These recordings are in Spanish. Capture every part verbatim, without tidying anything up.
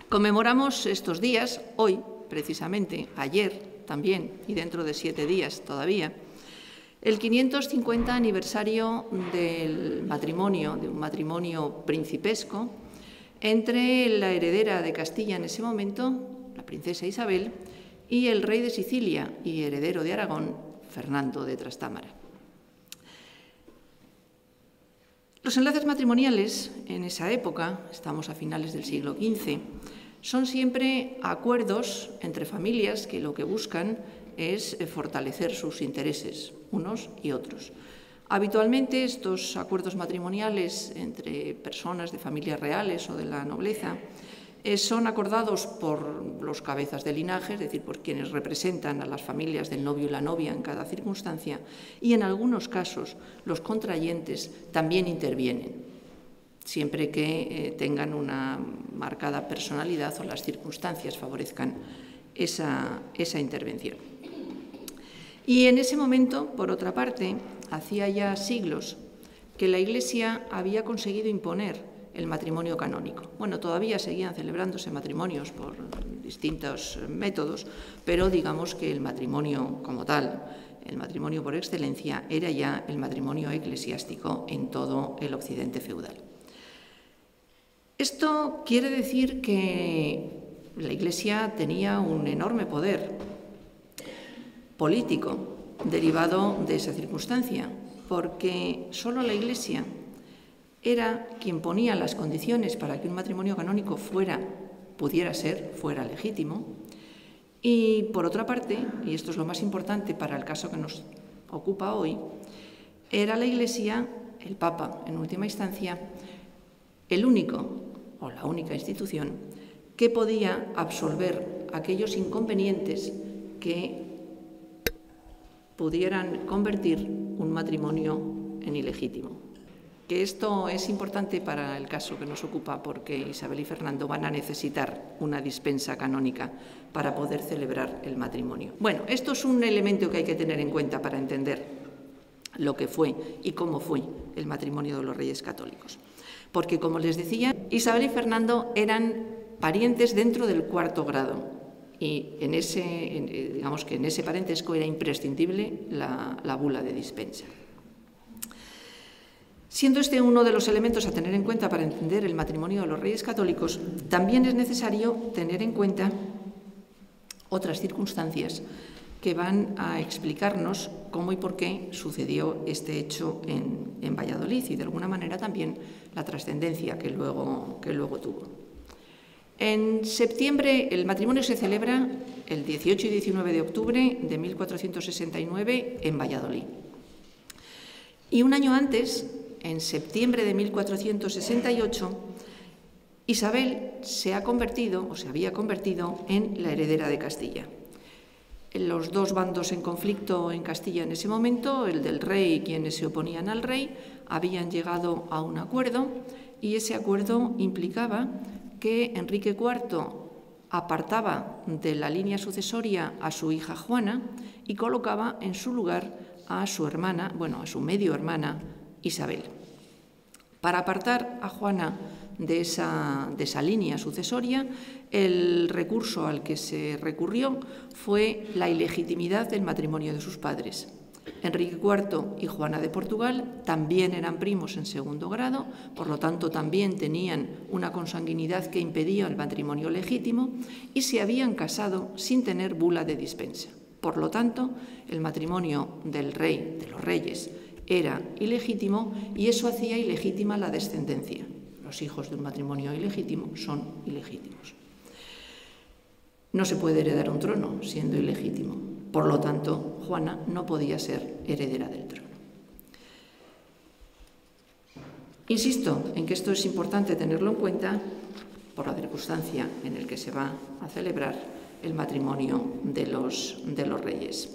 Conmemoramos estos días, hoy precisamente, ayer también y dentro de siete días todavía, el quinientos cincuenta aniversario del matrimonio, de un matrimonio principesco, entre la heredera de Castilla en ese momento, la princesa Isabel, y el rey de Sicilia y heredero de Aragón, Fernando de Trastámara. Los enlaces matrimoniales en esa época, estamos a finales del siglo quince, son siempre acuerdos entre familias que lo que buscan es fortalecer sus intereses, unos y otros. Habitualmente estos acuerdos matrimoniales entre personas de familias reales o de la nobleza eh, son acordados por los cabezas de linaje, es decir, por quienes representan a las familias del novio y la novia en cada circunstancia, y en algunos casos los contrayentes también intervienen, siempre que eh, tengan una marcada personalidad o las circunstancias favorezcan esa, esa intervención. Y en ese momento, por otra parte, hacía ya siglos que la Iglesia había conseguido imponer el matrimonio canónico. Bueno, todavía seguían celebrándose matrimonios por distintos métodos, pero digamos que el matrimonio como tal, el matrimonio por excelencia, era ya el matrimonio eclesiástico en todo el occidente feudal. Esto quiere decir que la Iglesia tenía un enorme poder político derivado de esa circunstancia, porque solo la Iglesia era quien ponía las condiciones para que un matrimonio canónico fuera, pudiera ser, fuera legítimo. Y por otra parte, y esto es lo más importante para el caso que nos ocupa hoy, era la Iglesia, el Papa en última instancia, el único o la única institución que podía absolver aquellos inconvenientes que pudieran convertir un matrimonio en ilegítimo. Que esto es importante para el caso que nos ocupa porque Isabel y Fernando van a necesitar una dispensa canónica para poder celebrar el matrimonio. Bueno, esto es un elemento que hay que tener en cuenta para entender lo que fue y cómo fue el matrimonio de los Reyes Católicos. Porque, como les decía, Isabel y Fernando eran parientes dentro del cuarto grado. Y en ese, digamos que en ese parentesco era imprescindible la, la bula de dispensa. Siendo este uno de los elementos a tener en cuenta para entender el matrimonio de los Reyes Católicos, también es necesario tener en cuenta otras circunstancias que van a explicarnos cómo y por qué sucedió este hecho en, en Valladolid y, de alguna manera, también la trascendencia que luego, que luego tuvo. En septiembre, el matrimonio se celebra el dieciocho y diecinueve de octubre de mil cuatrocientos sesenta y nueve en Valladolid. Y un año antes, en septiembre de mil cuatrocientos sesenta y ocho, Isabel se ha convertido, o se había convertido, en la heredera de Castilla. Los dos bandos en conflicto en Castilla en ese momento, el del rey y quienes se oponían al rey, habían llegado a un acuerdo y ese acuerdo implicaba que Enrique cuarto apartaba de la línea sucesoria a su hija Juana y colocaba en su lugar a su hermana, bueno, a su medio hermana Isabel. Para apartar a Juana de esa, de esa línea sucesoria, el recurso al que se recurrió fue la ilegitimidad del matrimonio de sus padres. Enrique cuarto y Juana de Portugal también eran primos en segundo grado, por lo tanto también tenían una consanguinidad que impedía el matrimonio legítimo y se habían casado sin tener bula de dispensa. Por lo tanto, el matrimonio del rey, de los reyes, era ilegítimo y eso hacía ilegítima la descendencia. Los hijos de un matrimonio ilegítimo son ilegítimos. No se puede heredar un trono siendo ilegítimo. Por lo tanto, Juana no podía ser heredera del trono. Insisto en que esto es importante tenerlo en cuenta por la circunstancia en la que se va a celebrar el matrimonio de los, de los reyes.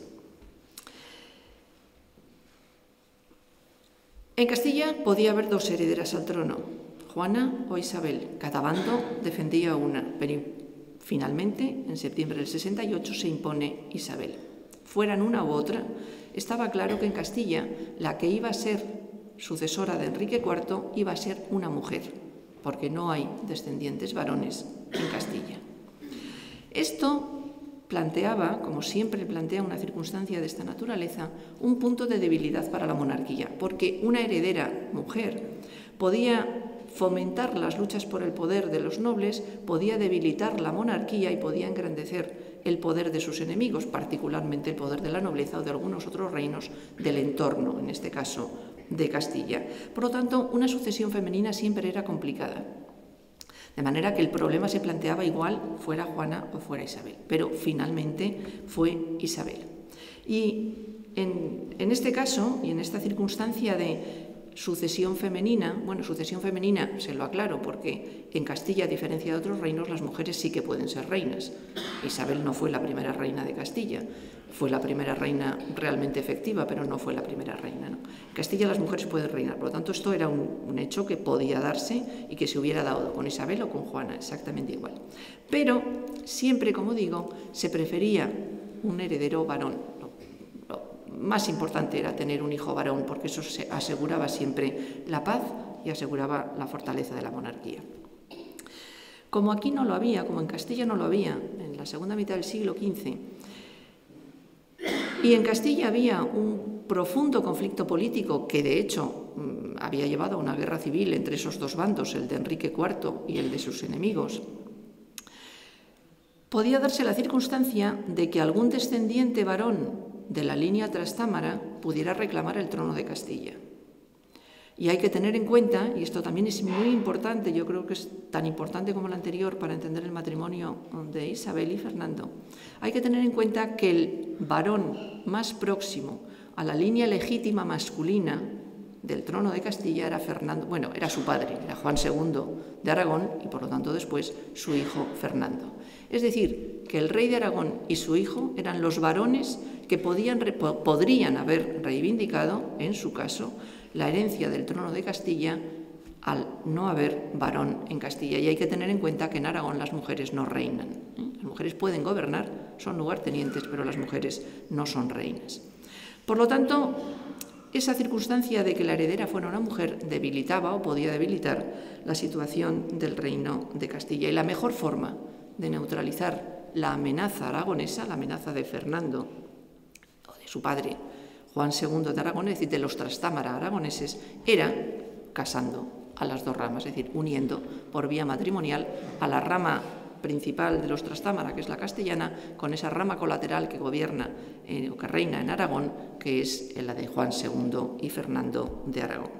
En Castilla podía haber dos herederas al trono, Juana o Isabel. Cada bando defendía una, pero finalmente, en septiembre del sesenta y ocho, se impone Isabel. Fueran una u otra, estaba claro que en Castilla la que iba a ser sucesora de Enrique cuarto iba a ser una mujer, porque no hay descendientes varones en Castilla. Esto planteaba, como siempre plantea una circunstancia de esta naturaleza, un punto de debilidad para la monarquía, porque una heredera mujer podía fomentar las luchas por el poder de los nobles, podía debilitar la monarquía y podía engrandecer el poder de sus enemigos, particularmente el poder de la nobleza o de algunos otros reinos del entorno, en este caso de Castilla. Por lo tanto, una sucesión femenina siempre era complicada. De manera que el problema se planteaba igual fuera Juana o fuera Isabel, pero finalmente fue Isabel. Y en, en este caso, y en esta circunstancia de sucesión femenina, bueno, sucesión femenina se lo aclaro porque en Castilla, a diferencia de otros reinos, las mujeres sí que pueden ser reinas. Isabel no fue la primera reina de Castilla, fue la primera reina realmente efectiva, pero no fue la primera reina, ¿no? En Castilla las mujeres pueden reinar, por lo tanto esto era un, un hecho que podía darse y que se hubiera dado con Isabel o con Juana, exactamente igual. Pero siempre, como digo, se prefería un heredero varón. Más importante era tener un hijo varón, porque eso se aseguraba siempre la paz y aseguraba la fortaleza de la monarquía. Como aquí no lo había, como en Castilla no lo había, en la segunda mitad del siglo quince, y en Castilla había un profundo conflicto político que, de hecho, había llevado a una guerra civil entre esos dos bandos, el de Enrique cuarto y el de sus enemigos, podía darse la circunstancia de que algún descendiente varón de la línea Trastámara pudiera reclamar el trono de Castilla. Y hay que tener en cuenta, y esto también es muy importante, yo creo que es tan importante como el anterior para entender el matrimonio de Isabel y Fernando, hay que tener en cuenta que el varón más próximo a la línea legítima masculina del trono de Castilla era Fernando, bueno, era su padre, era Juan segundo de Aragón y por lo tanto después su hijo Fernando. Es decir, que el rey de Aragón y su hijo eran los varones que podían, podrían haber reivindicado, en su caso, la herencia del trono de Castilla al no haber varón en Castilla. Y hay que tener en cuenta que en Aragón las mujeres no reinan. Las mujeres pueden gobernar, son lugartenientes, pero las mujeres no son reinas. Por lo tanto, esa circunstancia de que la heredera fuera una mujer debilitaba o podía debilitar la situación del reino de Castilla. Y la mejor forma de neutralizar la amenaza aragonesa, la amenaza de Fernando o de su padre Juan segundo de Aragón, es decir, de los Trastámara aragoneses, era casando a las dos ramas, es decir, uniendo por vía matrimonial a la rama principal de los Trastámara, que es la castellana, con esa rama colateral que gobierna eh, o que reina en Aragón, que es la de Juan segundo y Fernando de Aragón.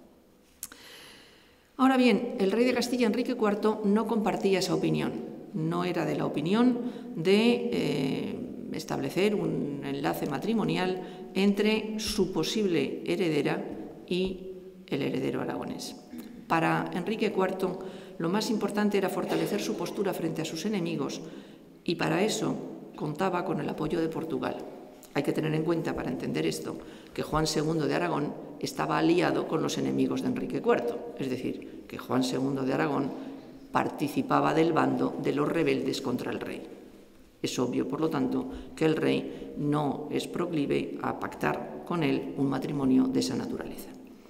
Ahora bien, el rey de Castilla, Enrique cuarto, no compartía esa opinión. No era de la opinión de eh, establecer un enlace matrimonial entre su posible heredera y el heredero aragonés. Para Enrique cuarto, lo más importante era fortalecer su postura frente a sus enemigos y para eso contaba con el apoyo de Portugal. Hay que tener en cuenta, para entender esto, que Juan segundo de Aragón estaba aliado con los enemigos de Enrique cuarto, es decir, que Juan segundo de Aragón participaba del bando de los rebeldes contra el rey. Es obvio, por lo tanto, que el rey no es proclive a pactar con él un matrimonio de esa naturaleza.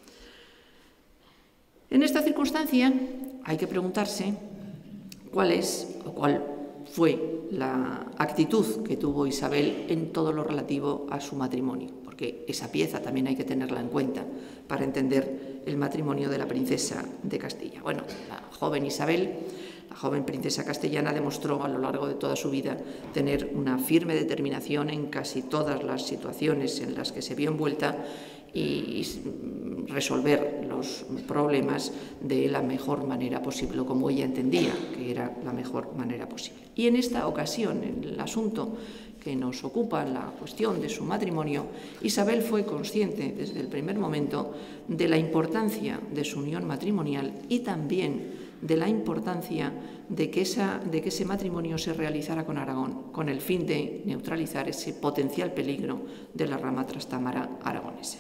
En esta circunstancia hay que preguntarse cuál es o cuál fue la actitud que tuvo Isabel en todo lo relativo a su matrimonio, porque esa pieza también hay que tenerla en cuenta para entender el matrimonio de la princesa de Castilla. Bueno, la joven Isabel, la joven princesa castellana, demostró a lo largo de toda su vida tener una firme determinación en casi todas las situaciones en las que se vio envuelta y resolver los problemas de la mejor manera posible, como ella entendía que era la mejor manera posible. Y en esta ocasión, en el asunto que nos ocupa, la cuestión de su matrimonio, Isabel fue consciente desde el primer momento de la importancia de su unión matrimonial y también de la importancia de que, esa, de que ese matrimonio se realizara con Aragón, con el fin de neutralizar ese potencial peligro de la rama trastámara aragonesa.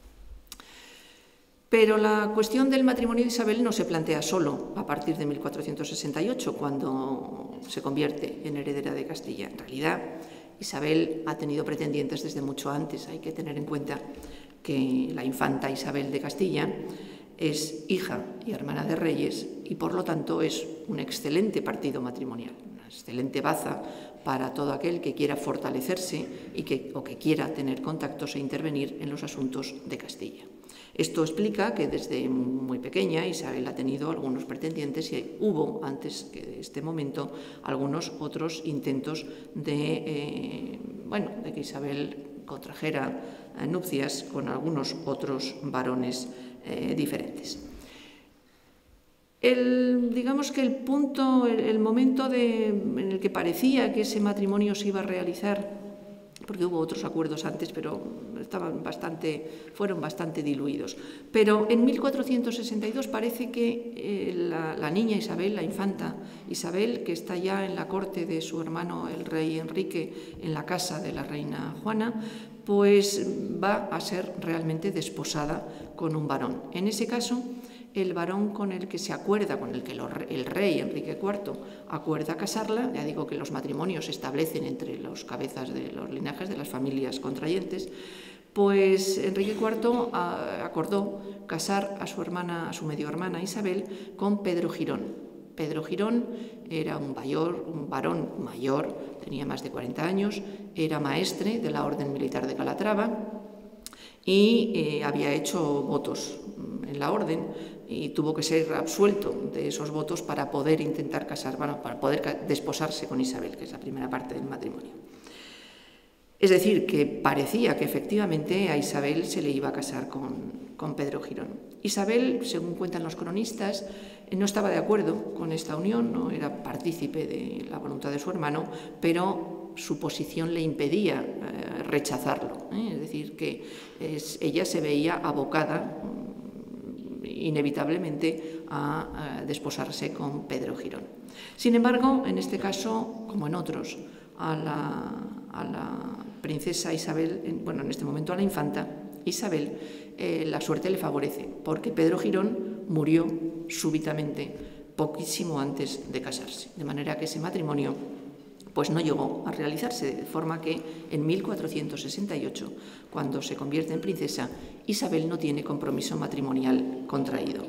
Pero la cuestión del matrimonio de Isabel no se plantea solo a partir de mil cuatrocientos sesenta y ocho, cuando se convierte en heredera de Castilla. En realidad, Isabel ha tenido pretendientes desde mucho antes. Hay que tener en cuenta que la infanta Isabel de Castilla es hija y hermana de reyes y por lo tanto es un excelente partido matrimonial, una excelente baza para todo aquel que quiera fortalecerse y que, o que quiera tener contactos e intervenir en los asuntos de Castilla. Esto explica que desde muy pequeña Isabel ha tenido algunos pretendientes y hubo, antes que de este momento, algunos otros intentos de, eh, bueno, de que Isabel contrajera eh, nupcias con algunos otros varones eh, diferentes. El, digamos que el punto, el, el momento de, en el que parecía que ese matrimonio se iba a realizar, porque hubo otros acuerdos antes, pero estaban bastante, fueron bastante diluidos. Pero en mil cuatrocientos sesenta y dos parece que eh, la, la niña Isabel, la infanta Isabel, que está ya en la corte de su hermano el rey Enrique, en la casa de la reina Juana, pues va a ser realmente desposada con un varón. En ese caso, el varón con el que se acuerda, con el que el rey Enrique cuarto acuerda casarla, ya digo que los matrimonios se establecen entre los cabezas de los linajes de las familias contrayentes, pues Enrique cuarto acordó casar a su hermana, a su medio hermana Isabel, con Pedro Girón. Pedro Girón era un, mayor, un varón mayor, tenía más de cuarenta años, era maestre de la Orden Militar de Calatrava y eh, había hecho votos en la orden y tuvo que ser absuelto de esos votos para poder intentar casar, bueno, para poder desposarse con Isabel, que es la primera parte del matrimonio. Es decir, que parecía que efectivamente a Isabel se le iba a casar con, con Pedro Girón. Isabel, según cuentan los cronistas, no estaba de acuerdo con esta unión, no era partícipe de la voluntad de su hermano, pero su posición le impedía eh, rechazarlo. ¿eh? Es decir, que es, ella se veía abocada inevitablemente a, a desposarse con Pedro Girón. Sin embargo, en este caso, como en otros, a la, a la princesa Isabel, en, bueno, en este momento a la infanta Isabel, eh, la suerte le favorece, porque Pedro Girón murió súbitamente, poquísimo antes de casarse, de manera que ese matrimonio pues no llegó a realizarse, de forma que en mil cuatrocientos sesenta y ocho, cuando se convierte en princesa, Isabel no tiene compromiso matrimonial contraído.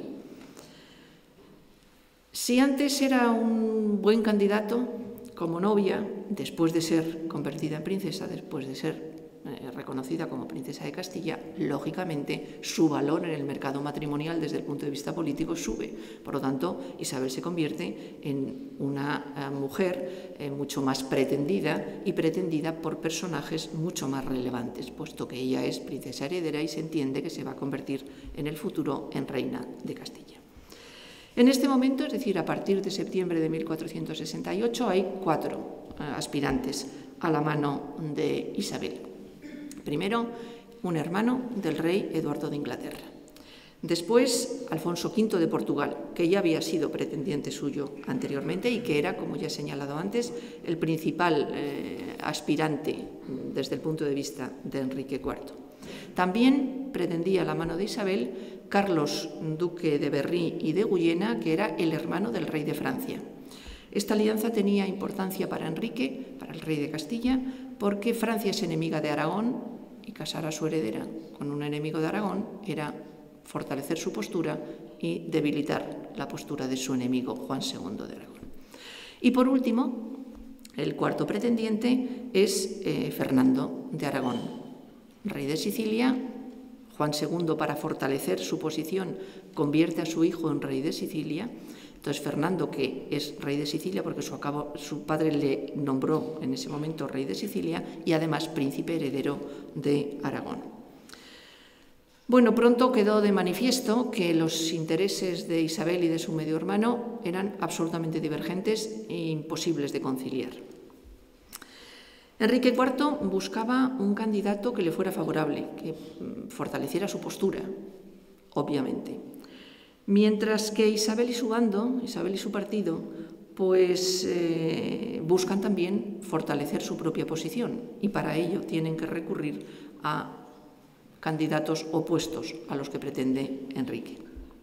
Si antes era un buen candidato como novia, después de ser convertida en princesa, después de ser eh, reconocida como princesa de Castilla, lógicamente su valor en el mercado matrimonial desde el punto de vista político sube. Por lo tanto, Isabel se convierte en una eh, mujer eh, mucho más pretendida y pretendida por personajes mucho más relevantes, puesto que ella es princesa heredera y se entiende que se va a convertir en el futuro en reina de Castilla. En este momento, es decir, a partir de septiembre de mil cuatrocientos sesenta y ocho, hay cuatro eh, aspirantes a la mano de Isabel. Primero, un hermano del rey Eduardo de Inglaterra. Después, Alfonso quinto de Portugal, que ya había sido pretendiente suyo anteriormente y que era, como ya he señalado antes, el principal eh, aspirante desde el punto de vista de Enrique cuarto. También pretendía la mano de Isabel Carlos, duque de Berry y de Guyena, que era el hermano del rey de Francia. Esta alianza tenía importancia para Enrique, para el rey de Castilla, porque Francia es enemiga de Aragón y casar a su heredera con un enemigo de Aragón era fortalecer su postura y debilitar la postura de su enemigo Juan segundo de Aragón. Y por último, el cuarto pretendiente es eh, Fernando de Aragón, rey de Sicilia. Juan segundo, para fortalecer su posición, convierte a su hijo en rey de Sicilia. Entonces, Fernando, que es rey de Sicilia porque su, acabo, su padre le nombró en ese momento rey de Sicilia y además príncipe heredero de Aragón. Bueno, pronto quedó de manifiesto que los intereses de Isabel y de su medio hermano eran absolutamente divergentes e imposibles de conciliar. Enrique cuarto buscaba un candidato que le fuera favorable, que fortaleciera su postura, obviamente. Mientras que Isabel y su bando, Isabel y su partido, pues eh, buscan también fortalecer su propia posición y para ello tienen que recurrir a candidatos opuestos a los que pretende Enrique.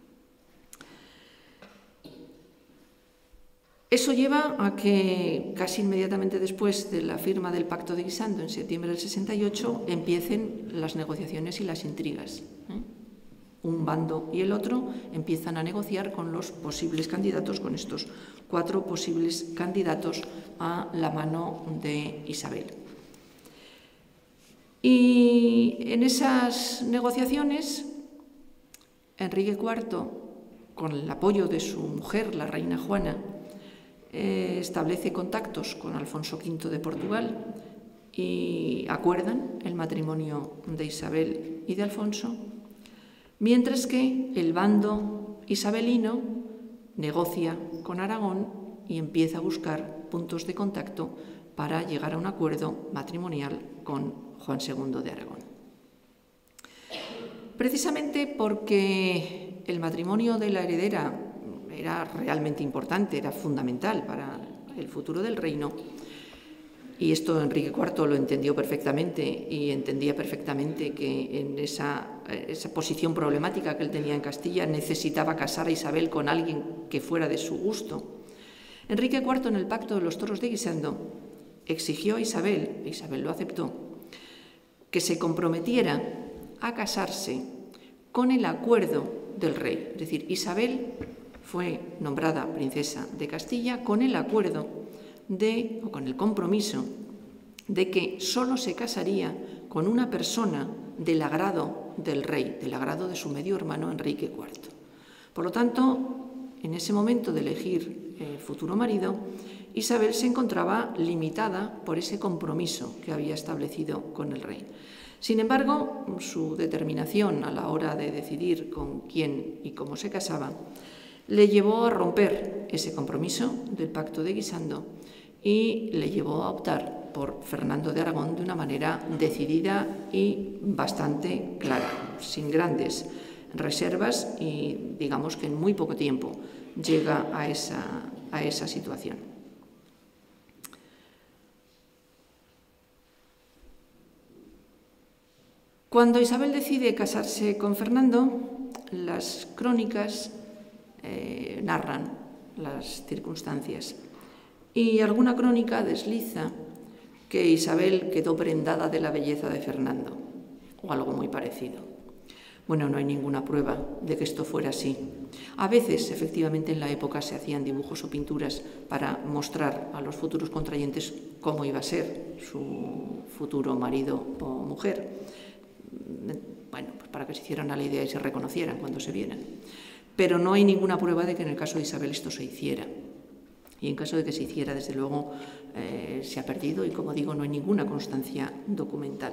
Eso lleva a que casi inmediatamente después de la firma del Pacto de Guisando en septiembre del sesenta y ocho empiecen las negociaciones y las intrigas. ¿eh? un bando y el otro empiezan a negociar con los posibles candidatos, con estos cuatro posibles candidatos a la mano de Isabel. Y en esas negociaciones, Enrique cuarto, con el apoyo de su mujer, la reina Juana, eh, establece contactos con Alfonso quinto de Portugal y acuerdan el matrimonio de Isabel y de Alfonso, mientras que el bando isabelino negocia con Aragón y empieza a buscar puntos de contacto para llegar a un acuerdo matrimonial con Juan segundo de Aragón. Precisamente porque el matrimonio de la heredera era realmente importante, era fundamental para el futuro del reino, y esto Enrique cuarto lo entendió perfectamente y entendía perfectamente que en esa, esa posición problemática que él tenía en Castilla necesitaba casar a Isabel con alguien que fuera de su gusto. Enrique cuarto, en el Pacto de los Toros de Guisando, exigió a Isabel, e Isabel lo aceptó, que se comprometiera a casarse con el acuerdo del rey. Es decir, Isabel fue nombrada princesa de Castilla con el acuerdo de, o con el compromiso de que solo se casaría con una persona del agrado del rey, del agrado de su medio hermano Enrique cuarto. Por lo tanto, en ese momento de elegir el futuro marido, Isabel se encontraba limitada por ese compromiso que había establecido con el rey. Sin embargo, su determinación a la hora de decidir con quién y cómo se casaba le llevó a romper ese compromiso del Pacto de Guisando y le llevó a optar por Fernando de Aragón de una manera decidida y bastante clara, sin grandes reservas, y digamos que en muy poco tiempo llega a esa, a esa situación. Cuando Isabel decide casarse con Fernando, las crónicas eh, narran las circunstancias y alguna crónica desliza que Isabel quedó prendada de la belleza de Fernando, o algo muy parecido. Bueno, no hay ninguna prueba de que esto fuera así. A veces, efectivamente, en la época se hacían dibujos o pinturas para mostrar a los futuros contrayentes cómo iba a ser su futuro marido o mujer. Bueno, pues para que se hicieran a la idea y se reconocieran cuando se vieran. Pero no hay ninguna prueba de que en el caso de Isabel esto se hiciera. Y en caso de que se hiciera, desde luego, eh, se ha perdido y, como digo, no hay ninguna constancia documental.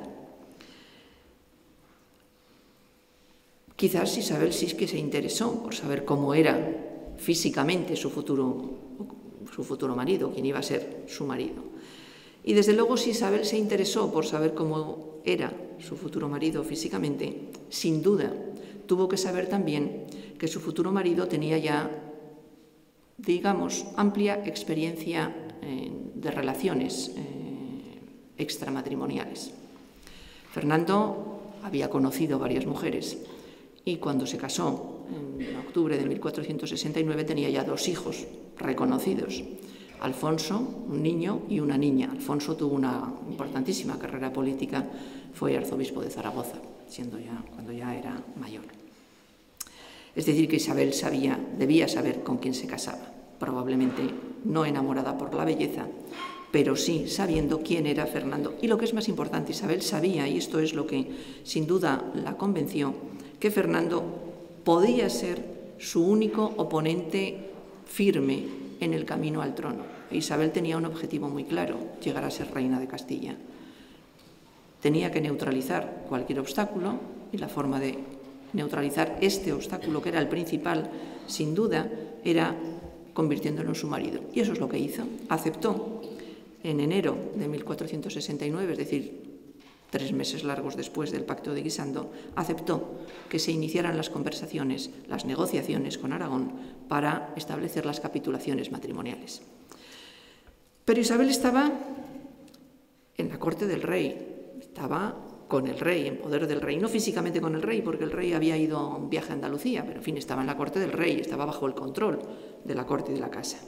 Quizás Isabel sí que se interesó por saber cómo era físicamente su futuro, su futuro marido, quién iba a ser su marido. Y desde luego, si Isabel se interesó por saber cómo era su futuro marido físicamente, sin duda tuvo que saber también que su futuro marido tenía ya, digamos, amplia experiencia eh, de relaciones eh, extramatrimoniales. Fernando había conocido varias mujeres y cuando se casó en octubre de mil cuatrocientos sesenta y nueve tenía ya dos hijos reconocidos. Alfonso, un niño, y una niña. Alfonso tuvo una importantísima carrera política, fue arzobispo de Zaragoza, siendo ya, cuando ya era mayor. Es decir, que Isabel sabía, debía saber con quién se casaba, probablemente no enamorada por la belleza, pero sí sabiendo quién era Fernando. Y lo que es más importante, Isabel sabía, y esto es lo que sin duda la convenció, que Fernando podía ser su único oponente firme en el camino al trono. Isabel tenía un objetivo muy claro, llegar a ser reina de Castilla. Tenía que neutralizar cualquier obstáculo, y la forma de neutralizar este obstáculo, que era el principal, sin duda, era convirtiéndolo en su marido. Y eso es lo que hizo. Aceptó en enero de mil cuatrocientos sesenta y nueve, es decir, tres meses largos después del Pacto de Guisando, aceptó que se iniciaran las conversaciones, las negociaciones con Aragón para establecer las capitulaciones matrimoniales. Pero Isabel estaba en la corte del rey, estaba con el rey, en poder del rey, no físicamente con el rey, porque el rey había ido a un viaje a Andalucía, pero en fin, estaba en la corte del rey, estaba bajo el control de la corte y de la casa.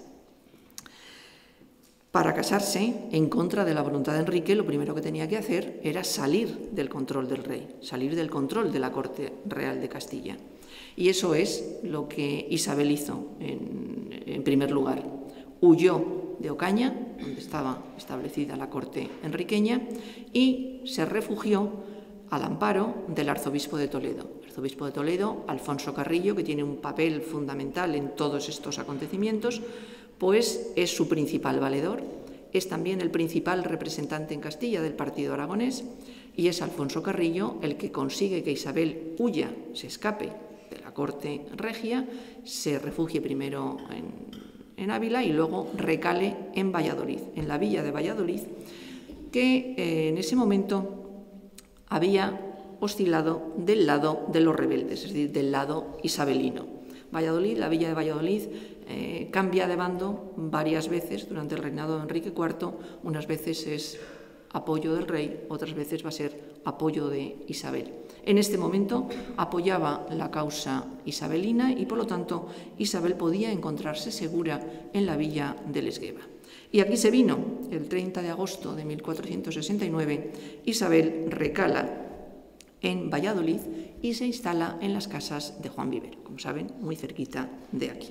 Para casarse, en contra de la voluntad de Enrique, lo primero que tenía que hacer era salir del control del rey, salir del control de la corte real de Castilla. Y eso es lo que Isabel hizo en, en primer lugar. Huyó de Ocaña, donde estaba establecida la corte enriqueña, y se refugió al amparo del arzobispo de Toledo. El arzobispo de Toledo, Alfonso Carrillo, que tiene un papel fundamental en todos estos acontecimientos, pues es su principal valedor, es también el principal representante en Castilla del partido aragonés, y es Alfonso Carrillo el que consigue que Isabel huya, se escape de la corte regia, se refugie primero en en Ávila y luego recale en Valladolid, en la villa de Valladolid, que eh, en ese momento había oscilado del lado de los rebeldes, es decir, del lado isabelino. Valladolid, la villa de Valladolid, eh, cambia de bando varias veces durante el reinado de Enrique cuarto, unas veces es apoyo del rey, otras veces va a ser apoyo de Isabel. En este momento apoyaba la causa isabelina y, por lo tanto, Isabel podía encontrarse segura en la villa del Esgueva. Y aquí se vino, el treinta de agosto de mil cuatrocientos sesenta y nueve, Isabel recala en Valladolid y se instala en las casas de Juan Vivero, como saben, muy cerquita de aquí.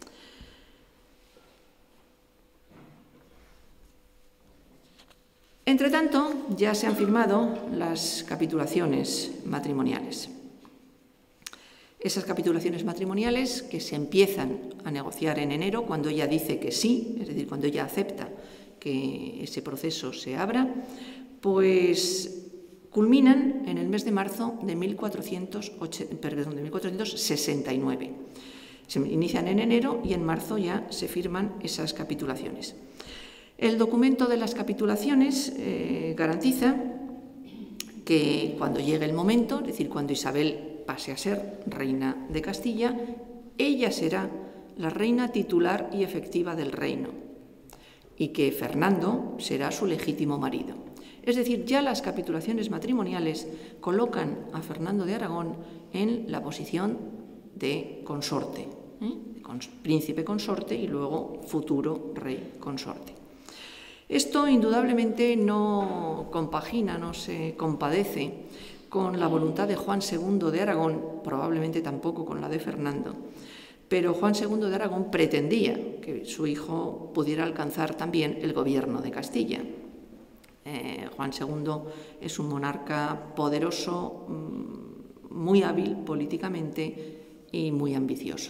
Entre tanto, ya se han firmado las capitulaciones matrimoniales. Esas capitulaciones matrimoniales que se empiezan a negociar en enero, cuando ella dice que sí, es decir, cuando ella acepta que ese proceso se abra, pues culminan en el mes de marzo de mil cuatrocientos sesenta y nueve. Se inician en enero y en marzo ya se firman esas capitulaciones. El documento de las capitulaciones eh, garantiza que cuando llegue el momento, es decir, cuando Isabel pase a ser reina de Castilla, ella será la reina titular y efectiva del reino y que Fernando será su legítimo marido. Es decir, ya las capitulaciones matrimoniales colocan a Fernando de Aragón en la posición de consorte, ¿eh? príncipe consorte y luego futuro rey consorte. Esto indudablemente no compagina, no se compadece con la voluntad de Juan segundo de Aragón, probablemente tampoco con la de Fernando, pero Juan segundo de Aragón pretendía que su hijo pudiera alcanzar también el gobierno de Castilla. Eh, Juan segundo es un monarca poderoso, muy hábil políticamente y muy ambicioso.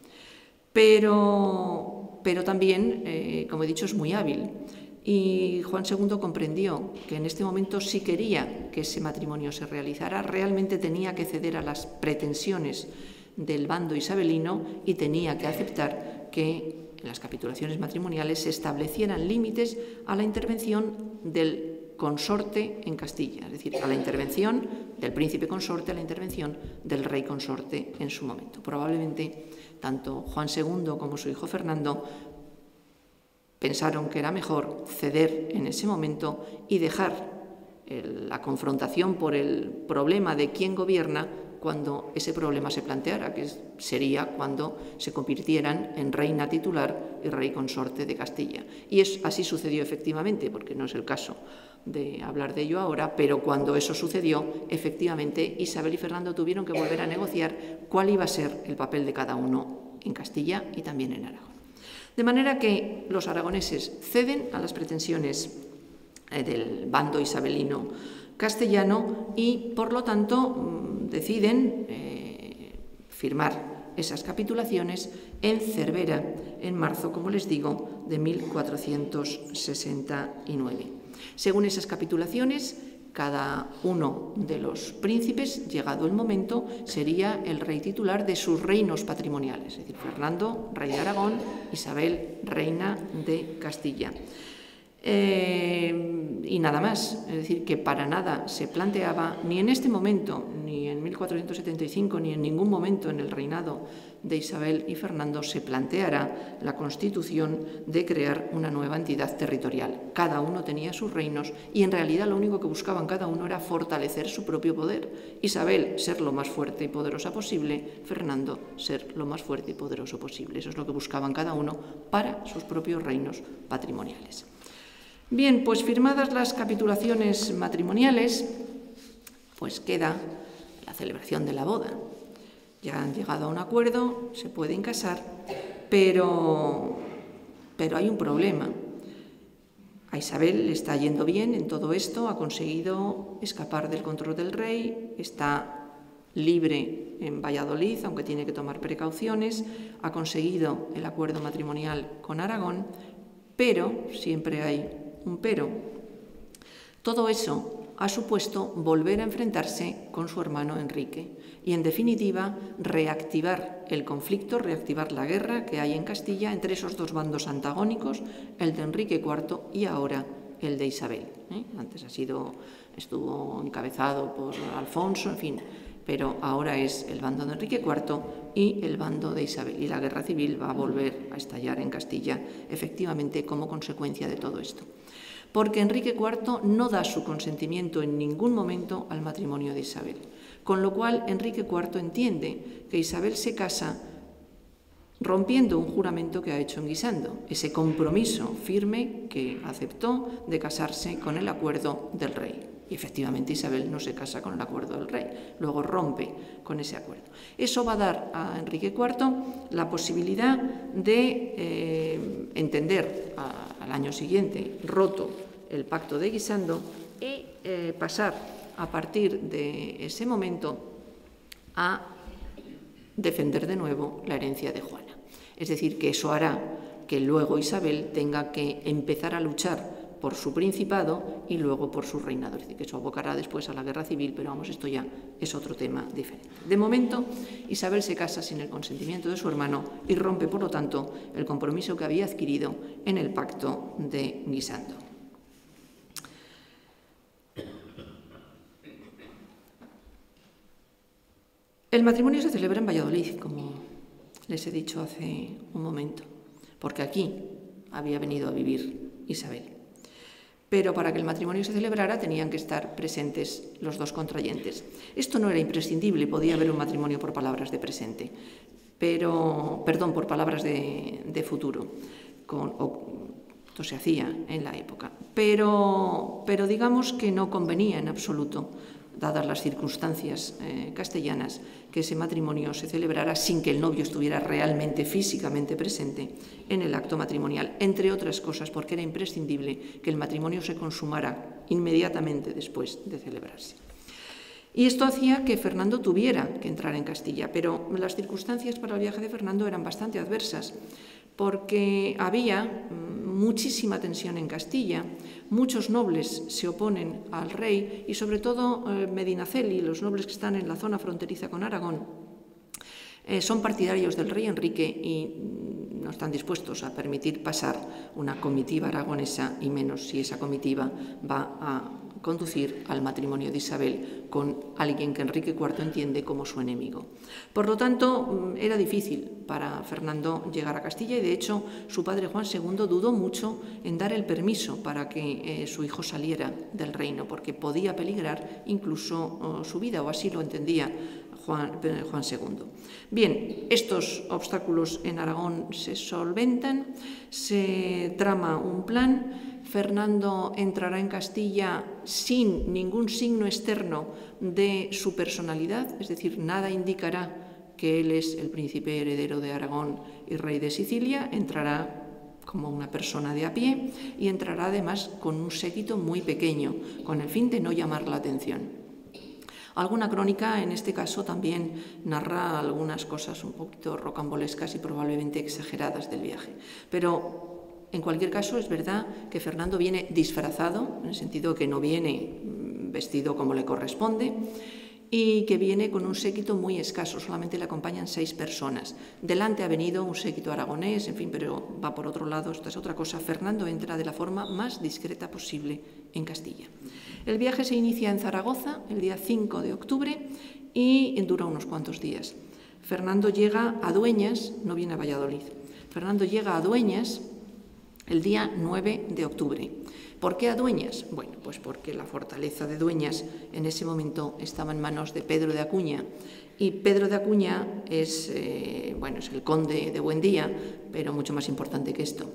Pero, pero también, eh, como he dicho, es muy hábil. Y Juan segundo comprendió que en este momento, si quería que ese matrimonio se realizara, realmente tenía que ceder a las pretensiones del bando isabelino y tenía que aceptar que en las capitulaciones matrimoniales se establecieran límites a la intervención del consorte en Castilla, es decir, a la intervención del príncipe consorte, a la intervención del rey consorte en su momento. Probablemente tanto Juan segundo como su hijo Fernando pensaron que era mejor ceder en ese momento y dejar el, la confrontación por el problema de quién gobierna cuando ese problema se planteara, que sería cuando se convirtieran en reina titular y rey consorte de Castilla. Y es, así sucedió efectivamente, porque no es el caso de hablar de ello ahora, pero cuando eso sucedió, efectivamente Isabel y Fernando tuvieron que volver a negociar cuál iba a ser el papel de cada uno en Castilla y también en Aragón. De manera que los aragoneses ceden a las pretensiones eh, del bando isabelino castellano y, por lo tanto, deciden eh, firmar esas capitulaciones en Cervera, en marzo, como les digo, de mil cuatrocientos sesenta y nueve. Según esas capitulaciones, cada uno de los príncipes, llegado el momento, sería el rey titular de sus reinos patrimoniales, es decir, Fernando, rey de Aragón, Isabel, reina de Castilla. Eh, y nada más, es decir, que para nada se planteaba, ni en este momento, ni en mil cuatrocientos setenta y cinco, ni en ningún momento en el reinado de Isabel y Fernando, se planteara la constitución de crear una nueva entidad territorial. Cada uno tenía sus reinos y en realidad lo único que buscaban cada uno era fortalecer su propio poder. Isabel ser lo más fuerte y poderosa posible, Fernando ser lo más fuerte y poderoso posible. Eso es lo que buscaban cada uno para sus propios reinos patrimoniales. Bien, pues firmadas las capitulaciones matrimoniales, pues queda la celebración de la boda. ya han llegado a un acuerdo, se pueden casar, pero, pero hay un problema. A Isabel le está yendo bien en todo esto, ha conseguido escapar del control del rey, está libre en Valladolid, aunque tiene que tomar precauciones, ha conseguido el acuerdo matrimonial con Aragón, pero, siempre hay un pero, todo eso ha supuesto volver a enfrentarse con su hermano Enrique y, en definitiva, reactivar el conflicto, reactivar la guerra que hay en Castilla entre esos dos bandos antagónicos, el de Enrique cuarto y ahora el de Isabel. ¿eh? Antes ha sido, estuvo encabezado por Alfonso, en fin, pero ahora es el bando de Enrique cuarto y el bando de Isabel. Y la guerra civil va a volver a estallar en Castilla, efectivamente, como consecuencia de todo esto. Porque Enrique cuarto no da su consentimiento en ningún momento al matrimonio de Isabel. Con lo cual, Enrique cuarto entiende que Isabel se casa rompiendo un juramento que ha hecho en Guisando, ese compromiso firme que aceptó de casarse con el acuerdo del rey. Y efectivamente Isabel no se casa con el acuerdo del rey, luego rompe con ese acuerdo. Eso va a dar a Enrique cuarto la posibilidad de eh, entender a, al año siguiente, roto el pacto de Guisando, y eh, pasar a partir de ese momento a defender de nuevo la herencia de Juana. Es decir, que eso hará que luego Isabel tenga que empezar a luchar por su principado y luego por su reinado. Es decir, que eso abocará después a la guerra civil, pero vamos, esto ya es otro tema diferente. De momento, Isabel se casa sin el consentimiento de su hermano y rompe, por lo tanto, el compromiso que había adquirido en el pacto de Guisando. El matrimonio se celebra en Valladolid, como les he dicho hace un momento, porque aquí había venido a vivir Isabel. Pero para que el matrimonio se celebrara tenían que estar presentes los dos contrayentes. Esto no era imprescindible, podía haber un matrimonio por palabras de presente, pero, perdón, por palabras de, de futuro, con, o, esto se hacía en la época, pero, pero digamos que no convenía en absoluto, dadas las circunstancias eh, castellanas, que ese matrimonio se celebrara sin que el novio estuviera realmente, físicamente presente en el acto matrimonial, entre otras cosas porque era imprescindible que el matrimonio se consumara inmediatamente después de celebrarse. Y esto hacía que Fernando tuviera que entrar en Castilla, pero las circunstancias para el viaje de Fernando eran bastante adversas, porque había muchísima tensión en Castilla, muchos nobles se oponen al rey y sobre todo eh, Medinaceli, los nobles que están en la zona fronteriza con Aragón, eh, son partidarios del rey Enrique y no están dispuestos a permitir pasar una comitiva aragonesa y menos si esa comitiva va a conducir al matrimonio de Isabel con alguien que Enrique cuarto entiende como su enemigo. Por lo tanto, era difícil para Fernando llegar a Castilla y, de hecho, su padre Juan segundo dudó mucho en dar el permiso para que eh, su hijo saliera del reino, porque podía peligrar incluso oh, su vida, o así lo entendía Juan, Juan segundo. Bien, estos obstáculos en Aragón se solventan, se trama un plan. Fernando entrará en Castilla sin ningún signo externo de su personalidad, es decir, nada indicará que él es el príncipe heredero de Aragón y rey de Sicilia, entrará como una persona de a pie y entrará además con un séquito muy pequeño, con el fin de no llamar la atención. Alguna crónica, en este caso, también narra algunas cosas un poquito rocambolescas y probablemente exageradas del viaje, pero en cualquier caso, es verdad que Fernando viene disfrazado, en el sentido que no viene vestido como le corresponde, y que viene con un séquito muy escaso, solamente le acompañan seis personas. Delante ha venido un séquito aragonés, en fin, pero va por otro lado, esta es otra cosa. Fernando entra de la forma más discreta posible en Castilla. El viaje se inicia en Zaragoza el día cinco de octubre y dura unos cuantos días. Fernando llega a Dueñas, no viene a Valladolid. Fernando llega a Dueñas el día nueve de octubre. ¿Por qué a Dueñas? Bueno, pues porque la fortaleza de Dueñas en ese momento estaba en manos de Pedro de Acuña. Y Pedro de Acuña es, eh, bueno, es el conde de Buendía, pero mucho más importante que esto.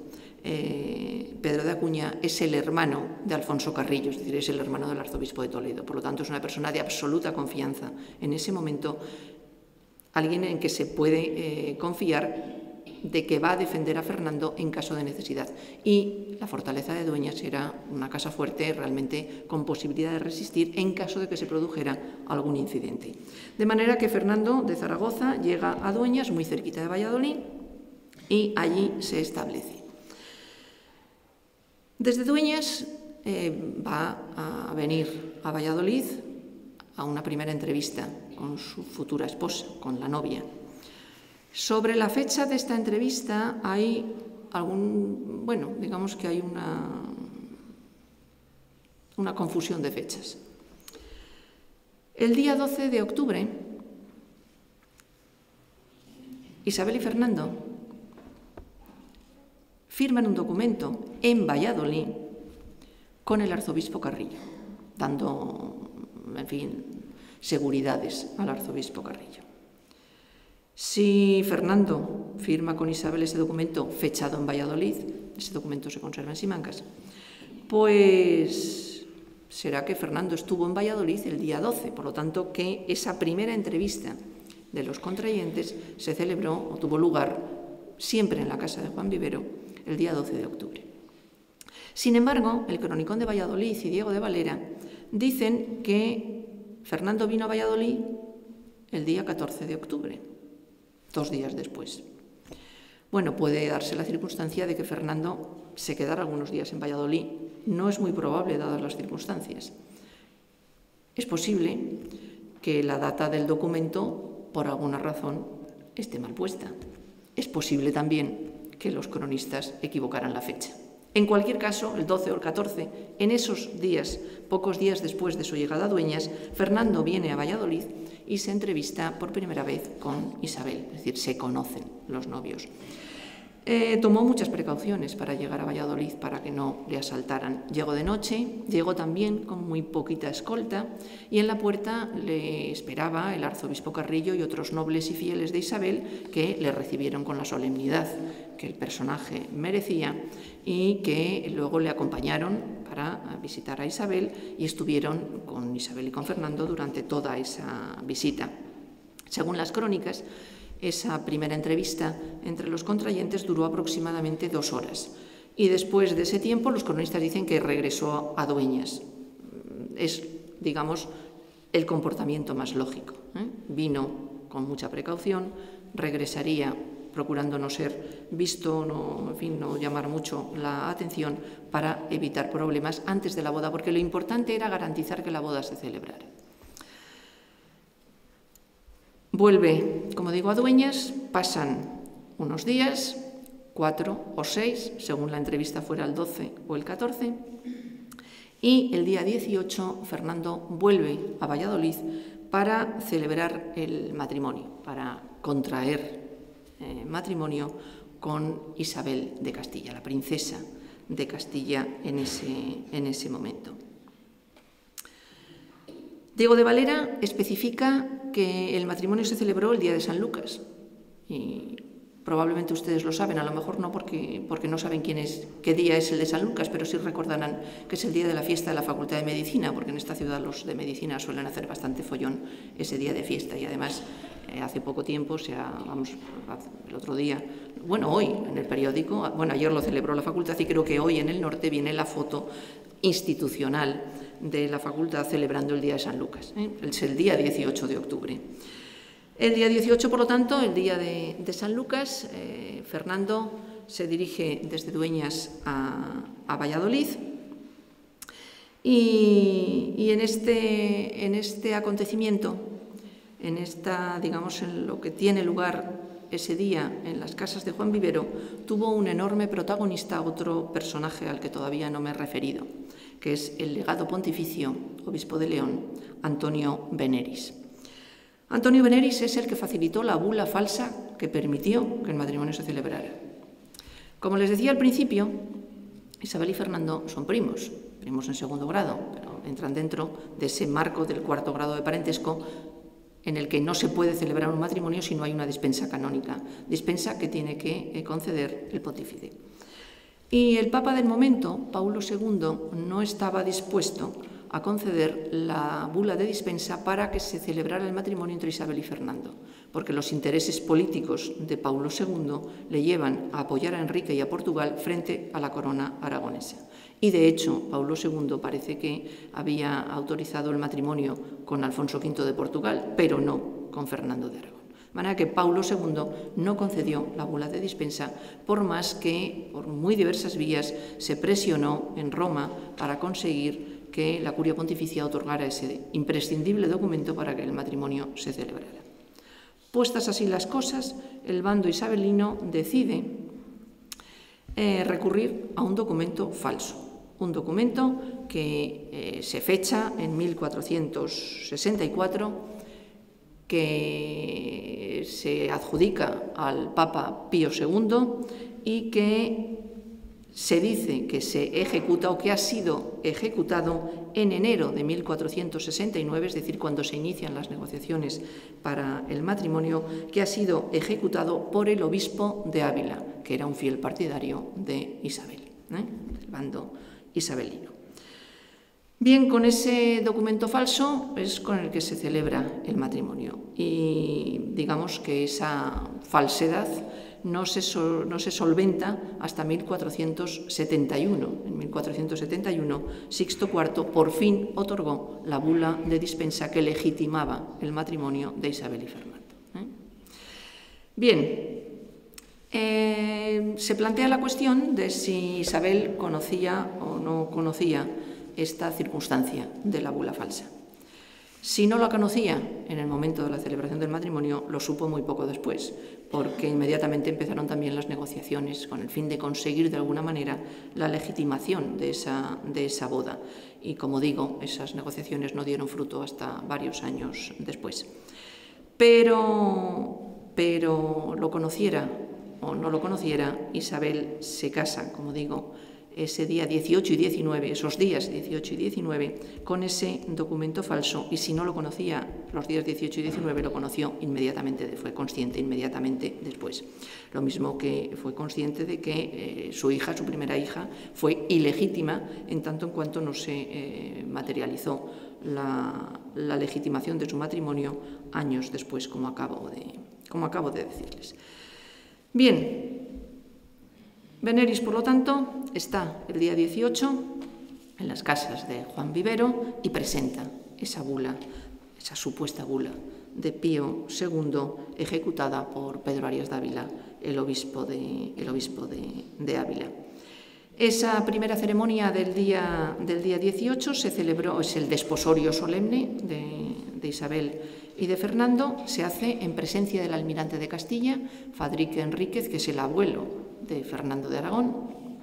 Eh, Pedro de Acuña es el hermano de Alfonso Carrillo, es decir, es el hermano del arzobispo de Toledo. Por lo tanto, es una persona de absoluta confianza en ese momento alguien en que se puede eh, confiar de que va a defender a Fernando en caso de necesidad. Y la fortaleza de Dueñas era una casa fuerte, realmente con posibilidad de resistir en caso de que se produjera algún incidente. De manera que Fernando de Zaragoza llega a Dueñas, muy cerquita de Valladolid, y allí se establece. Desde Dueñas eh, va a venir a Valladolid a una primera entrevista con su futura esposa, con la novia. Sobre la fecha de esta entrevista hay algún, bueno, digamos que hay una, una confusión de fechas. El día doce de octubre, Isabel y Fernando firman un documento en Valladolid con el arzobispo Carrillo, dando, en fin, seguridades al arzobispo Carrillo. Si Fernando firma con Isabel ese documento fechado en Valladolid, ese documento se conserva en Simancas, pues será que Fernando estuvo en Valladolid el día doce, por lo tanto que esa primera entrevista de los contrayentes se celebró o tuvo lugar siempre en la casa de Juan Vivero el día doce de octubre. Sin embargo, el Cronicón de Valladolid y Diego de Valera dicen que Fernando vino a Valladolid el día catorce de octubre, dos días después. Bueno, puede darse la circunstancia de que Fernando se quedara algunos días en Valladolid. No es muy probable, dadas las circunstancias. Es posible que la data del documento, por alguna razón, esté mal puesta. Es posible también que los cronistas equivocaran la fecha. En cualquier caso, el doce o el catorce, en esos días, pocos días después de su llegada a Dueñas, Fernando viene a Valladolid y se entrevista por primera vez con Isabel, es decir, se conocen los novios. Eh, tomó muchas precauciones para llegar a Valladolid, para que no le asaltaran. Llegó de noche, llegó también con muy poquita escolta, y en la puerta le esperaba el arzobispo Carrillo y otros nobles y fieles de Isabel, que le recibieron con la solemnidad que el personaje merecía y que luego le acompañaron para visitar a Isabel y estuvieron con Isabel y con Fernando durante toda esa visita. Según las crónicas, esa primera entrevista entre los contrayentes duró aproximadamente dos horas y después de ese tiempo los cronistas dicen que regresó a Dueñas. Es, digamos, el comportamiento más lógico, ¿eh? Vino con mucha precaución, regresaría procurando no ser visto, no, en fin, no llamar mucho la atención para evitar problemas antes de la boda, porque lo importante era garantizar que la boda se celebrara. Vuelve, como digo, a Dueñas, pasan unos días, cuatro o seis, según la entrevista fuera el doce o el catorce, y el día dieciocho Fernando vuelve a Valladolid para celebrar el matrimonio, para contraer eh, matrimonio con Isabel de Castilla, la princesa de Castilla en ese, en ese momento. Diego de Valera especifica que el matrimonio se celebró el día de San Lucas y probablemente ustedes lo saben, a lo mejor no porque, porque no saben quién es, qué día es el de San Lucas, pero sí recordarán que es el día de la fiesta de la Facultad de Medicina, porque en esta ciudad los de Medicina suelen hacer bastante follón ese día de fiesta y además eh, hace poco tiempo, o sea, vamos, el otro día, bueno, hoy en el periódico, bueno, ayer lo celebró la facultad y creo que hoy en el norte viene la foto institucional de la facultad celebrando el día de San Lucas, ¿eh? Es el día dieciocho de octubre. El día dieciocho, por lo tanto, el día de, de San Lucas, eh, Fernando se dirige desde Dueñas a, a Valladolid y, y en, este, en este acontecimiento, en esta, digamos, en lo que tiene lugar ese día en las casas de Juan Vivero, tuvo un enorme protagonista otro personaje al que todavía no me he referido, que es el legado pontificio, obispo de León, Antonio Veneris. Antonio Veneris es el que facilitó la bula falsa que permitió que el matrimonio se celebrara. Como les decía al principio, Isabel y Fernando son primos, primos en segundo grado, pero entran dentro de ese marco del cuarto grado de parentesco en el que no se puede celebrar un matrimonio si no hay una dispensa canónica, dispensa que tiene que conceder el pontífice. Y el Papa del momento, Paulo segundo, no estaba dispuesto a conceder la bula de dispensa para que se celebrara el matrimonio entre Isabel y Fernando, porque los intereses políticos de Paulo segundo le llevan a apoyar a Enrique y a Portugal frente a la corona aragonesa. Y de hecho, Paulo segundo parece que había autorizado el matrimonio con Alfonso quinto de Portugal, pero no con Fernando de Aragón. De manera que Paulo segundo no concedió la bula de dispensa, por más que, por muy diversas vías, se presionó en Roma para conseguir que la Curia Pontificia otorgara ese imprescindible documento para que el matrimonio se celebrara. Puestas así las cosas, el bando isabelino decide eh, recurrir a un documento falso, un documento que eh, se fecha en mil cuatrocientos sesenta y cuatro, que se adjudica al Papa Pío segundo y que se dice que se ejecuta o que ha sido ejecutado en enero de mil cuatrocientos sesenta y nueve, es decir, cuando se inician las negociaciones para el matrimonio, que ha sido ejecutado por el obispo de Ávila, que era un fiel partidario de Isabel, ¿eh? del bando isabelino. Bien, con ese documento falso es con el que se celebra el matrimonio y digamos que esa falsedad no se, sol, no se solventa hasta mil cuatrocientos setenta y uno. En mil cuatrocientos setenta y uno, Sixto cuarto por fin otorgó la bula de dispensa que legitimaba el matrimonio de Isabel y Fernando. ¿eh? Bien, eh, se plantea la cuestión de si Isabel conocía o no conocía esta circunstancia de la bula falsa. Si no la conocía en el momento de la celebración del matrimonio, lo supo muy poco después, porque inmediatamente empezaron también las negociaciones con el fin de conseguir de alguna manera la legitimación de esa, de esa boda. Y como digo, esas negociaciones no dieron fruto hasta varios años después. Pero, pero lo conociera o no lo conociera, Isabel se casa, como digo, ese día dieciocho y diecinueve, esos días dieciocho y diecinueve, con ese documento falso, y si no lo conocía los días dieciocho y diecinueve, lo conoció inmediatamente, fue consciente inmediatamente después. Lo mismo que fue consciente de que eh, su hija, su primera hija, fue ilegítima en tanto en cuanto no se eh, materializó la, la legitimación de su matrimonio años después, como acabo de, como acabo de decirles. Bien. Veneris, por lo tanto, está el día dieciocho en las casas de Juan Vivero y presenta esa bula, esa supuesta bula de Pío segundo, ejecutada por Pedro Arias Dávila, el obispo de, el obispo de, de Ávila. Esa primera ceremonia del día, del día dieciocho se celebró, es el desposorio solemne de, de Isabel y de Fernando, se hace en presencia del almirante de Castilla, Fadrique Enríquez, que es el abuelo de Fernando de Aragón,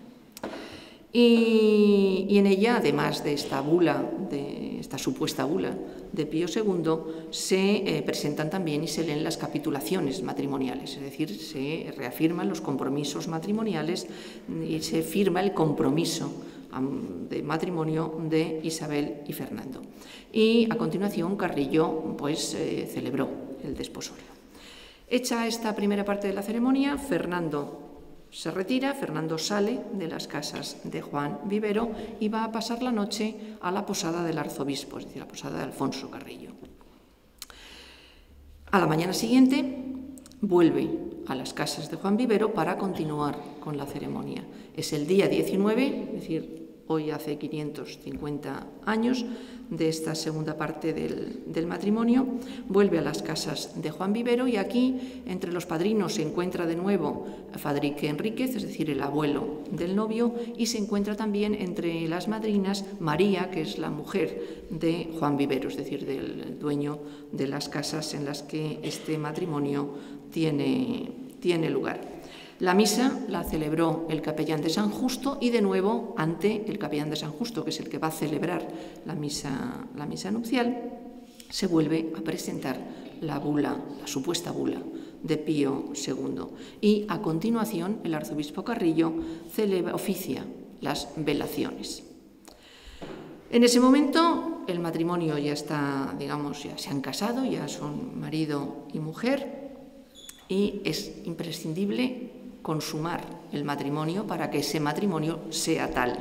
y, y en ella, además de esta bula, de esta supuesta bula de Pío segundo, se eh, presentan también y se leen las capitulaciones matrimoniales, es decir, se reafirman los compromisos matrimoniales y se firma el compromiso de matrimonio de Isabel y Fernando. Y a continuación Carrillo pues, eh, celebró el desposorio. Hecha esta primera parte de la ceremonia, Fernando se retira, Fernando sale de las casas de Juan Vivero y va a pasar la noche a la posada del arzobispo, es decir, la posada de Alfonso Carrillo. A la mañana siguiente vuelve a las casas de Juan Vivero para continuar con la ceremonia. Es el día diecinueve, es decir, hoy hace quinientos cincuenta años de esta segunda parte del, del matrimonio, vuelve a las casas de Juan Vivero y aquí entre los padrinos se encuentra de nuevo Fadrique Enríquez, es decir, el abuelo del novio, y se encuentra también entre las madrinas María, que es la mujer de Juan Vivero, es decir, del dueño de las casas en las que este matrimonio tiene, tiene lugar. La misa la celebró el capellán de San Justo y de nuevo ante el capellán de San Justo, que es el que va a celebrar la misa, la misa nupcial, se vuelve a presentar la bula, la supuesta bula de Pío segundo. Y a continuación el arzobispo Carrillo celebra, oficia las velaciones. En ese momento el matrimonio ya está, digamos, ya se han casado, ya son marido y mujer, y es imprescindible consumar el matrimonio para que ese matrimonio sea tal.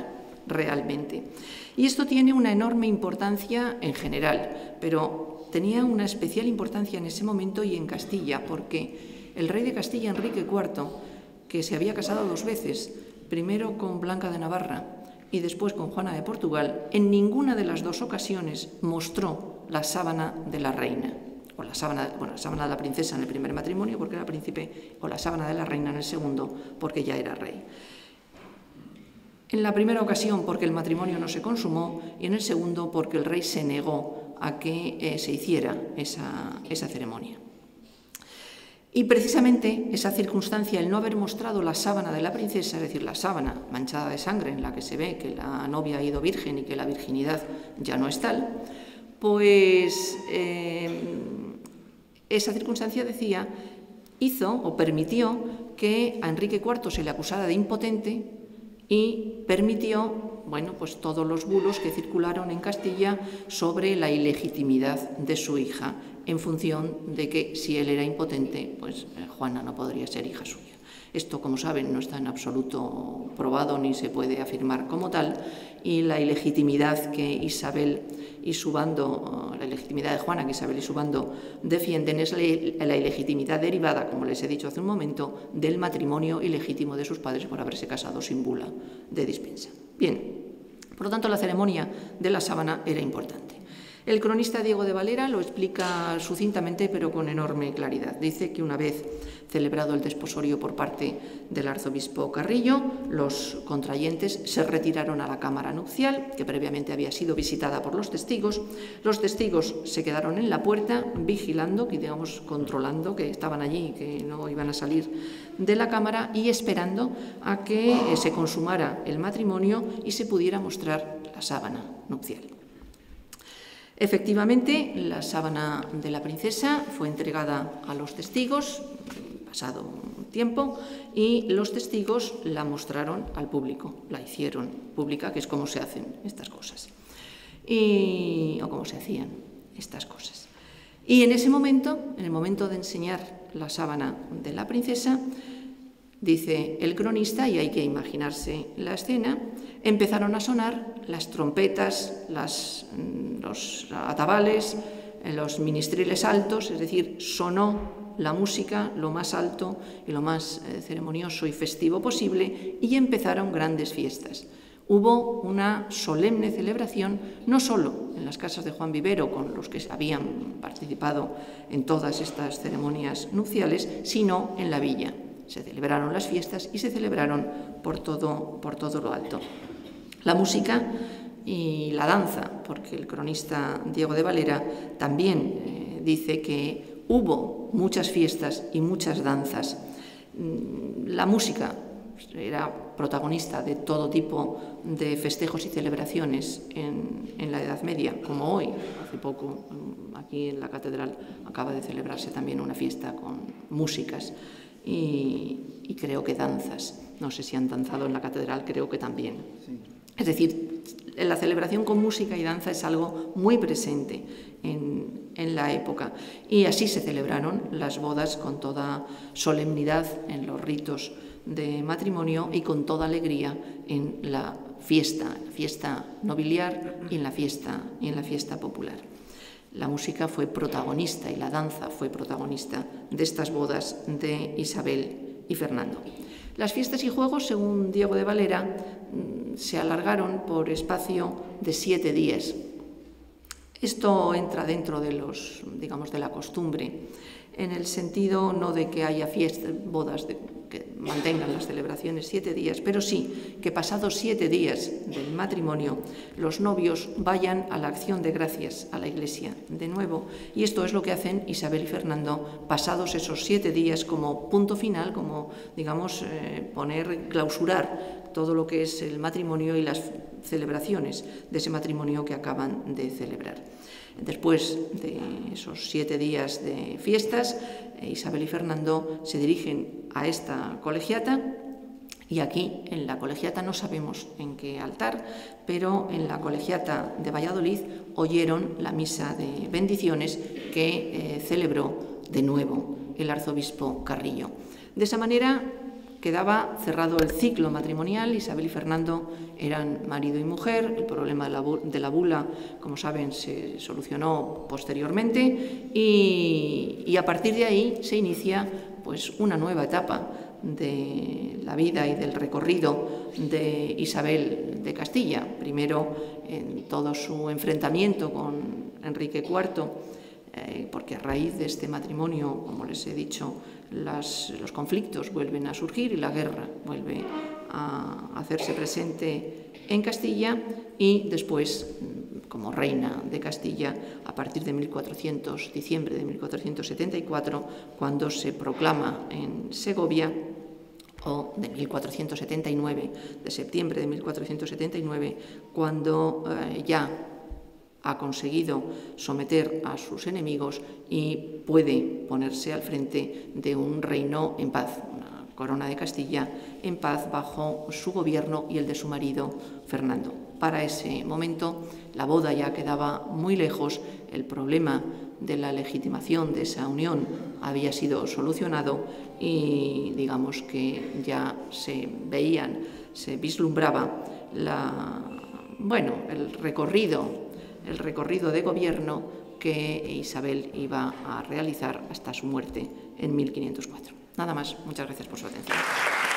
realmente. Y esto tiene una enorme importancia en general, pero tenía una especial importancia en ese momento y en Castilla, porque el rey de Castilla, Enrique cuarto, que se había casado dos veces, primero con Blanca de Navarra y después con Juana de Portugal, en ninguna de las dos ocasiones mostró la sábana de la reina, o la sábana, bueno, la sábana de la princesa en el primer matrimonio porque era príncipe, o la sábana de la reina en el segundo porque ya era rey. En la primera ocasión porque el matrimonio no se consumó y en el segundo porque el rey se negó a que eh, se hiciera esa, esa ceremonia. Y precisamente esa circunstancia, el no haber mostrado la sábana de la princesa, es decir, la sábana manchada de sangre en la que se ve que la novia ha ido virgen y que la virginidad ya no es tal, pues eh, esa circunstancia, decía, hizo o permitió que a Enrique cuarto se le acusara de impotente y permitió, bueno, pues todos los bulos que circularon en Castilla sobre la ilegitimidad de su hija, en función de que si él era impotente, pues Juana no podría ser hija suya. Esto, como saben, no está en absoluto probado ni se puede afirmar como tal, y la ilegitimidad que Isabel y su bando, la ilegitimidad de Juana que Isabel y su bando defienden es la ilegitimidad derivada, como les he dicho hace un momento, del matrimonio ilegítimo de sus padres por haberse casado sin bula de dispensa. Bien, por lo tanto, la ceremonia de la sábana era importante. El cronista Diego de Valera lo explica sucintamente pero con enorme claridad. Dice que una vez celebrado el desposorio por parte del arzobispo Carrillo, los contrayentes se retiraron a la cámara nupcial, que previamente había sido visitada por los testigos. Los testigos se quedaron en la puerta vigilando, que digamos controlando que estaban allí y que no iban a salir de la cámara, y esperando a que se consumara el matrimonio y se pudiera mostrar la sábana nupcial. Efectivamente, la sábana de la princesa fue entregada a los testigos, pasado un tiempo, y los testigos la mostraron al público, la hicieron pública, que es como se hacen estas cosas, y, o como se hacían estas cosas. Y en ese momento, en el momento de enseñar la sábana de la princesa, dice el cronista, y hay que imaginarse la escena, empezaron a sonar las trompetas, las, los atabales, los ministriles altos, es decir, sonó la música lo más alto y lo más eh, ceremonioso y festivo posible, y empezaron grandes fiestas. Hubo una solemne celebración, no solo en las casas de Juan Vivero, con los que habían participado en todas estas ceremonias nupciales, sino en la villa. Se celebraron las fiestas y se celebraron por todo, por todo lo alto. La música y la danza, porque el cronista Diego de Valera también eh, dice que hubo muchas fiestas y muchas danzas. La música era protagonista de todo tipo de festejos y celebraciones en, en la Edad Media, como hoy. Hace poco, aquí en la catedral, acaba de celebrarse también una fiesta con músicas y, y creo que danzas. No sé si han danzado en la catedral, creo que también. Sí. Es decir, la celebración con música y danza es algo muy presente en, en la época, y así se celebraron las bodas con toda solemnidad en los ritos de matrimonio y con toda alegría en la fiesta, la fiesta nobiliar y en la fiesta, y en la fiesta popular. La música fue protagonista y la danza fue protagonista de estas bodas de Isabel y Fernando. Las fiestas y juegos, según Diego de Valera, se alargaron por espacio de siete días. Esto entra dentro de los, digamos, de la costumbre, en el sentido no de que haya fiestas, bodas de, que mantengan las celebraciones siete días, pero sí que pasados siete días del matrimonio los novios vayan a la acción de gracias a la iglesia de nuevo, y esto es lo que hacen Isabel y Fernando pasados esos siete días como punto final, como digamos eh, poner, clausurar todo lo que es el matrimonio y las celebraciones de ese matrimonio que acaban de celebrar. Después de esos siete días de fiestas, Isabel y Fernando se dirigen a esta colegiata, y aquí en la colegiata no sabemos en qué altar, pero en la colegiata de Valladolid oyeron la misa de bendiciones que eh, celebró de nuevo el arzobispo Carrillo. De esa manera quedaba cerrado el ciclo matrimonial. Isabel y Fernando eran marido y mujer. El problema de la, de la bula, como saben, se solucionó posteriormente y, y a partir de ahí se inicia pues, una nueva etapa de la vida y del recorrido de Isabel de Castilla. Primero, en todo su enfrentamiento con Enrique cuarto, eh, porque a raíz de este matrimonio, como les he dicho, las, los conflictos vuelven a surgir y la guerra vuelve a hacerse presente en Castilla, y después, como reina de Castilla, a partir de mil cuatrocientos, diciembre de mil cuatrocientos setenta y cuatro, cuando se proclama en Segovia, o de mil cuatrocientos setenta y nueve, de septiembre de mil cuatrocientos setenta y nueve, cuando eh, ya ha conseguido someter a sus enemigos y puede ponerse al frente de un reino en paz, una corona de Castilla en paz bajo su gobierno y el de su marido Fernando. Para ese momento la boda ya quedaba muy lejos, el problema de la legitimación de esa unión había sido solucionado y digamos que ya se veían, se vislumbraba la, bueno, el recorrido el recorrido de gobierno que Isabel iba a realizar hasta su muerte en mil quinientos cuatro. Nada más, muchas gracias por su atención.